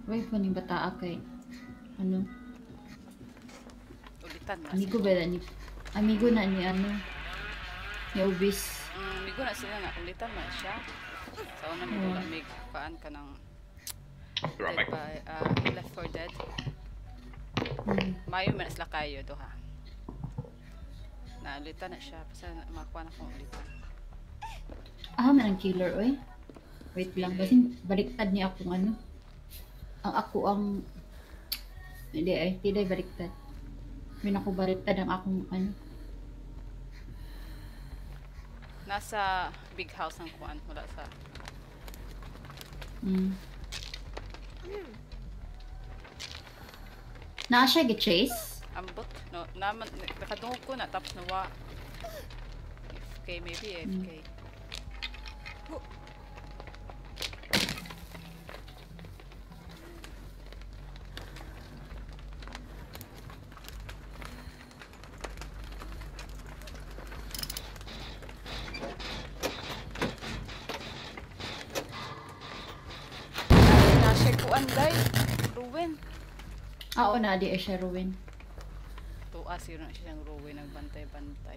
Uy, paning bata kay ano? Ulitan na Amigo sila. ba ni amigo na ni ano? Ni Obis. Migo na sila na ulitan na siya. Sa una may wala may paan ka ng Dead by Left 4 Dead. Mayo man sila kayo do ha. Na ulitan na siya basta makuha na kong ulitan. Man ang killer oy. Wait lang kasi baliktad niya akong ano. Ang ako ang hindi ay tidak baliktad. May ako baliktad ang akong ano. Nasa big house ang kuan wala sa Naa siya gi-chase? ambot no naman nakadungog ko na tapos nawa FK maybe FK. Nasa kuan day ruin. Oo na di siya ruin. Tuwa sino na siyang ruin nagbantay-bantay.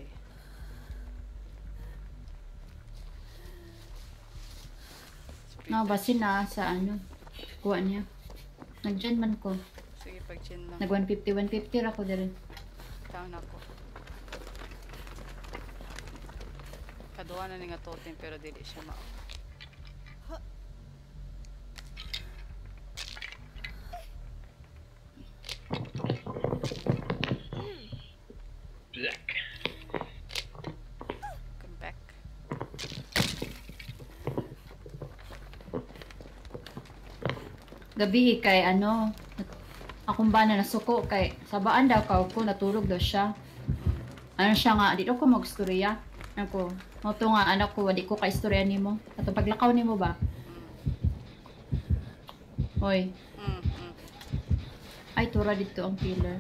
Basin na sa ano. Kuha niya. Nag-gen man ko. Sige pag-chin lang. Nag 150 ra ko diri. Taon ako. Kaduha na ni nga totem pero dili siya mao. Come back. Gabi kay ano. Akong bana nasuko kay sabaan daw ko natulog daw siya. Ano siya nga dito ko magstorya. Ako, mo to nga anak ko, di ko ka-istorya nimo. Ato paglakaw nimo ba? Hoy. Ay, tura dito ang killer.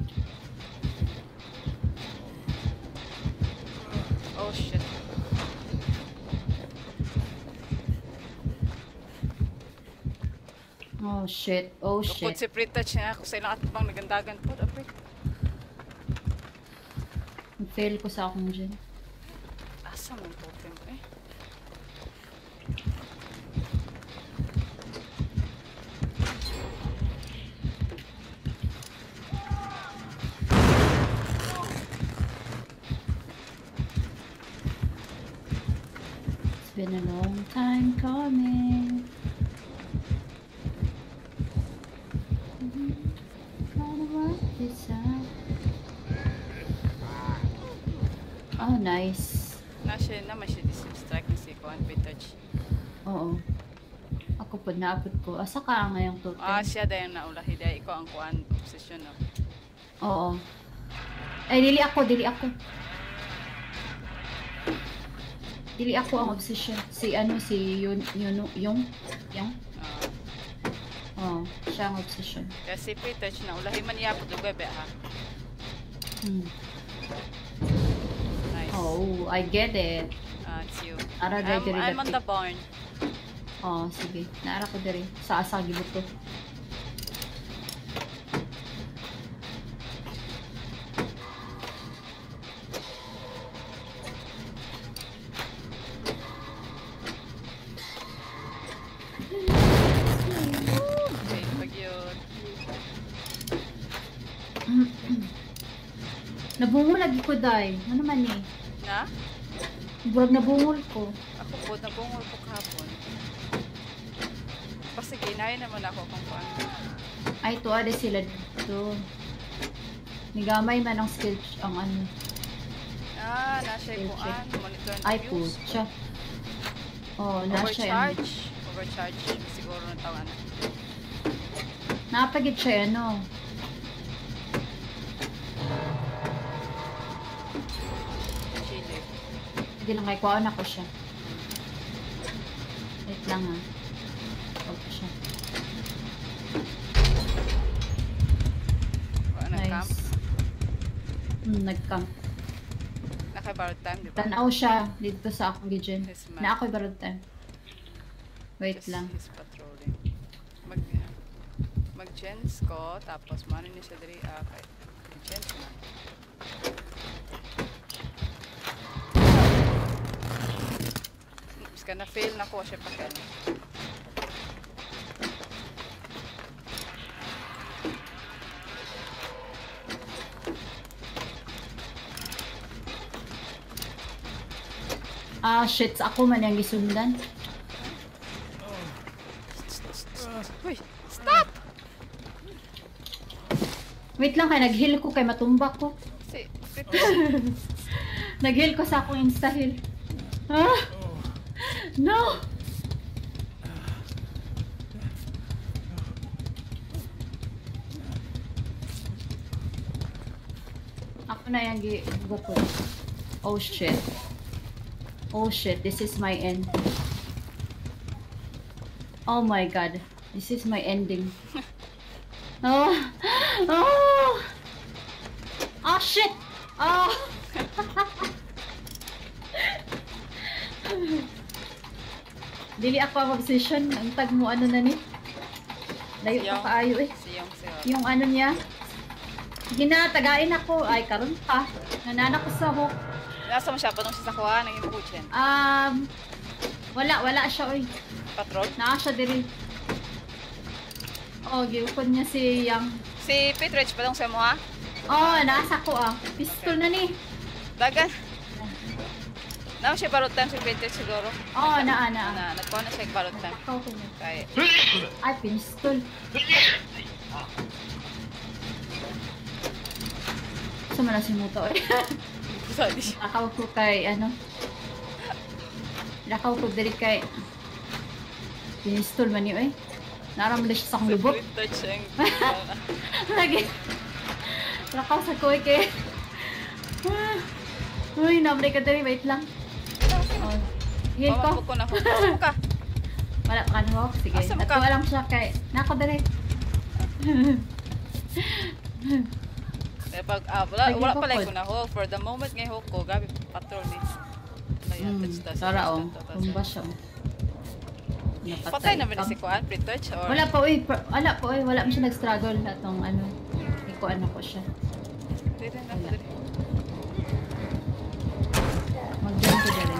Oh shit. Oh shit, oh Dukot shit. si Pretouch niya ako sa ilang atbang nagandagan po. Dapat. Fail ko sa akong dyan. Asa mong totem eh? It's been a long time coming. Gotta work this out. Oh, nice. Nasya naman siya distrike ni si Kuan Pretouch. Oo. Ako po, naabot ko. Asa ka ngayong totem? Siya dahil naulahi dahil ikaw ang Kuan obsession no? Oo. Ay, dili ako. Dili ako ang obsession. Si ano, si yung? Oo, siya ang obsession. Kaya si Pretouch na ulahi man niya po dugay ba ha? Nice. Oh, I get it. It's you. Ara diri I'm on the barn. Oh, sige. Naara ko diri. Sa asa gibuto. Okay, pag yun. Nabungol lagi ko, day. Ano man eh? Na? Burag nabungol ko. Ako po, nabungol ko kahapon. Kasi ginaya naman ako kung paano. Ay, tuwade sila dito. Nigamay man ang skill ang ano. Nasa kuan. Monitor and Ay, views. putya. Oh, nasa yan. Overcharge. Siguro na tawanan. Napagit siya, ano. Chile. Hindi lang kay kuhaan ako siya. Wait lang ha. Okay siya. Nag-camp. Nag-camp. Naka-borrowed time, di ba? Tanaw siya dito sa akong region. Yes, Na ako'y barod time. Wait Just lang. He's patrolling. mag-gens ko, tapos manin ni siya diri, kay gens na. Mas ka na-fail na ko, siya pa ka. Shit, ako man yung gisundan. Uy, stop! Wait lang kay nag-heal ko kay matumba ko. Si, Nag-heal ko sa akong insta-heal. Ah! No! Ako na yung gupod. Oh shit. Oh shit, this is my end. Oh my god, this is my ending. Oh! Oh! Oh shit! Oh! Dili ako ang obsession. Ang tag mo ano na ni? Layo Yung- pa kaayo eh. siyong siya. Yung ano niya. Ginatagain ako. Ay, karon pa. Nanana ko sa hook. Nasa mo siya, patong siya sa kuha, naging mag-gen. Wala siya oy. Patrol. Naa siya diri. Oh, giupod niya si Yang. Si Petrich, patong siya mo ha? Oh, nasa ko ah. Pistol na ni. Dagan. Naman siya barutan si Petrich siguro. Oh, naa. Nagkuha na siya barutan. Ako ko niya. Kay, Ay, pistol. Sama na si Muto eh. sorry siya. Nakaw ko kay ano. Nakaw ko diri kay pistol man yun eh. Naramdaman siya sa akong lubot. Petrich siya yung Lagi. Nakaw sa kuwi kay. Uy, nabray ka diri. Wait lang. Oh. Heal ko. Pamapok ko na. Asa mo ka? Wala ka na walk. Sige. Asa mo ka? Natuwa lang siya kay. Nako diri. Eh, pag, Lagi wala ko pala pod. ko na hook. For the moment ngay hook ko, gabi patrol ni. Tara oh. Tumba siya. Patay naman ni si Kuan, Petrich, or? Wala pa uy. Wala mo siya nag-struggle na tong ano. Ikuan ako siya. Dili na, Wala. dili. Mag-jump ko diri.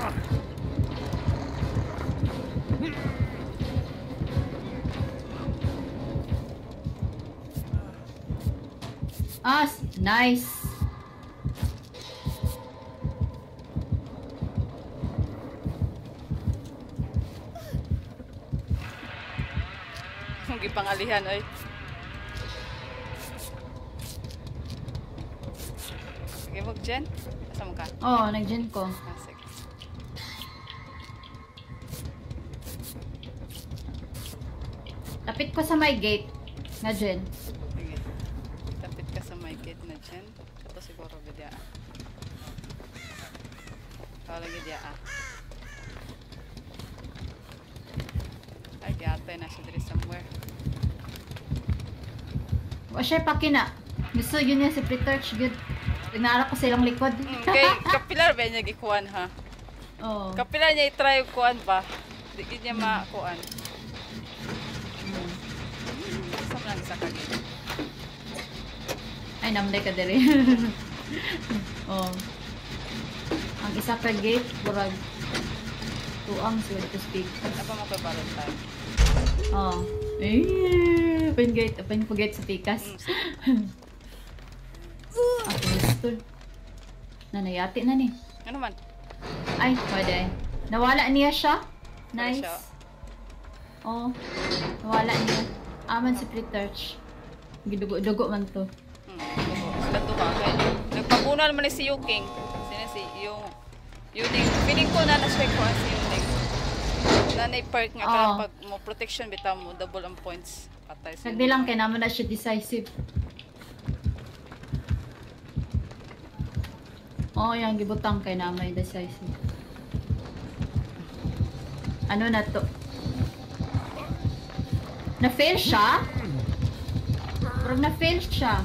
Nice. Kung gipangalihan, oy. Sige, mag-gen. Asa mo ka? Oh, nag-gen ko. Sige. Lapit ko sa my gate. Nga gen. Sige. Tapit ka sa may gate na gen. Ito siguro gadya. Kala gadya Ay, giyatay na siya diri somewhere. O siya pakina. Gusto yun niya si Pretouch. Good. Nagnara ko silang likod. Kay kapilar ba niya gikuan ha? Oh. Kapilar niya i-try kuan ba? Di gid niya makuan. Sa man isa ka gid. Ay, namday ka diri. Oh. Ang isa ka gate, burag. Tuang so to speak. Apa mo kay baron tayo? Oh. Open gate. Open po gate sa pikas. Ako pistol. Nanayati na ni. Ano man? Ay, pwede. Nawala niya siya. Wala Nice. siya. Oh. Nawala niya. Aman si Pretouch. Gidugo-dugo man to. Sila to ka. Kaya nagpabunan man ni si Yuking. Sino si yung Yuning. Feeling ko na na-check ko si Yuning. Nanay perk nga Oo. pag mo protection bitaw mo double ang points. Patay si Sagdi lang kay naman na siya decisive. Oh, yung gibutang kay naman decisive. Ano na to? Na-fail siya? Pero na-fail siya.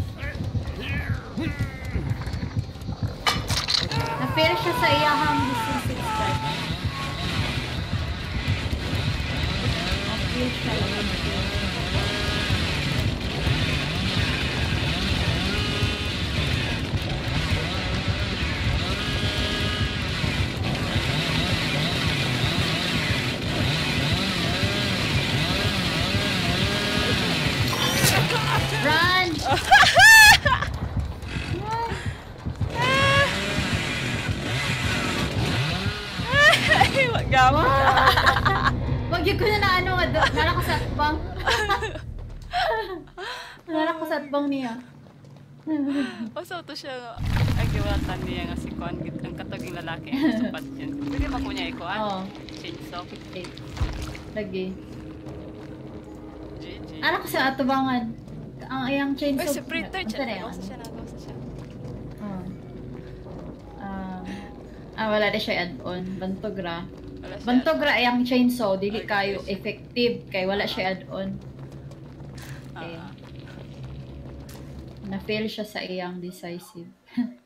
Na-fail siya sa iyahang distance strike. Na-fail siya. nga, nara ko sa atbang. Nara ko sa atbang niya. Paso to siya nga. Ay, giwatan niya nga si Kuan. Ang kataging lalaki. Ang supat yun. Pwede ba ko niya ikuan? Oo. Chainsaw. Okay. Lagi. GG. Ano ko sa atubangan? Ang iyang chainsaw. Uy, si Printer. Unsa na yan? Nagawasa siya. Oo. Wala na siya add-on. Bantogra. Wala siya. Bantogra iyang chainsaw. Dili Ay, kayo guys. effective. Kay wala siya add-on. Okay. Ah. Na-fail siya sa iyang decisive.